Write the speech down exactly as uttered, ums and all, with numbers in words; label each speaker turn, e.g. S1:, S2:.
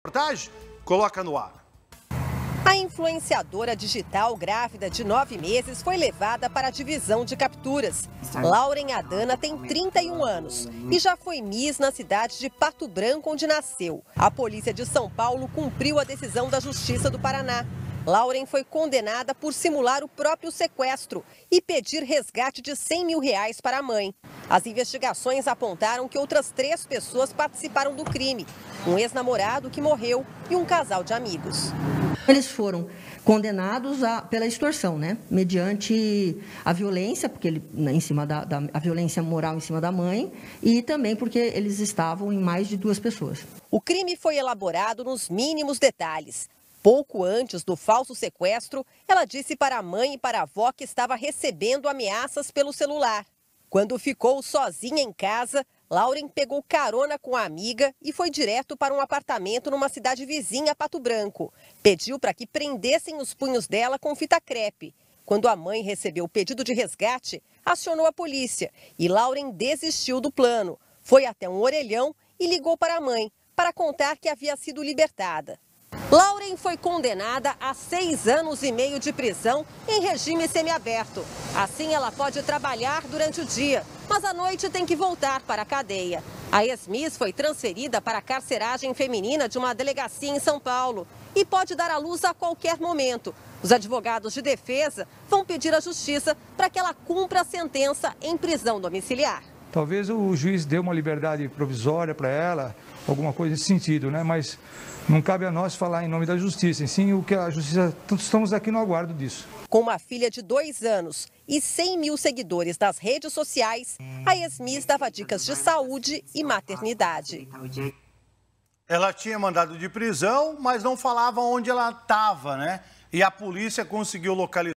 S1: Reportagem coloca no ar.
S2: A influenciadora digital grávida de nove meses foi levada para a divisão de capturas. Lauren Adana tem trinta e um anos e já foi Miss na cidade de Pato Branco, onde nasceu. A polícia de São Paulo cumpriu a decisão da Justiça do Paraná. Lauren foi condenada por simular o próprio sequestro e pedir resgate de cem mil reais para a mãe. As investigações apontaram que outras três pessoas participaram do crime. Um ex-namorado que morreu e um casal de amigos.
S3: Eles foram condenados a, pela extorsão, né? Mediante a violência, porque ele, em cima da, da a violência moral em cima da mãe, e também porque eles estavam em mais de duas pessoas.
S2: O crime foi elaborado nos mínimos detalhes. Pouco antes do falso sequestro, ela disse para a mãe e para a avó que estava recebendo ameaças pelo celular. Quando ficou sozinha em casa, Lauren pegou carona com a amiga e foi direto para um apartamento numa cidade vizinha a Pato Branco. Pediu para que prendessem os punhos dela com fita crepe. Quando a mãe recebeu o pedido de resgate, acionou a polícia e Lauren desistiu do plano. Foi até um orelhão e ligou para a mãe para contar que havia sido libertada. Lauren foi condenada a seis anos e meio de prisão em regime semiaberto. Assim, ela pode trabalhar durante o dia, mas à noite tem que voltar para a cadeia. A ex-Miss foi transferida para a carceragem feminina de uma delegacia em São Paulo e pode dar à luz a qualquer momento. Os advogados de defesa vão pedir à justiça para que ela cumpra a sentença em prisão domiciliar.
S4: Talvez o juiz dê uma liberdade provisória para ela, alguma coisa nesse sentido, né? Mas não cabe a nós falar em nome da justiça, em sim o que a justiça, estamos aqui no aguardo disso.
S2: Com uma filha de dois anos e cem mil seguidores nas redes sociais, a ex-Miss dava dicas de saúde e maternidade.
S1: Ela tinha mandado de prisão, mas não falava onde ela estava, né? E a polícia conseguiu localizar.